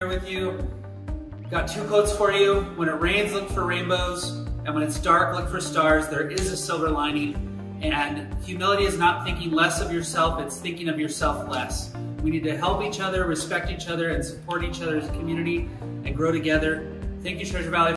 With you. Got two quotes for you. When it rains, look for rainbows, and when it's dark, look for stars. There is a silver lining, and humility is not thinking less of yourself, it's thinking of yourself less. We need to help each other, respect each other, and support each other as a community and grow together. Thank you, Treasure Valley.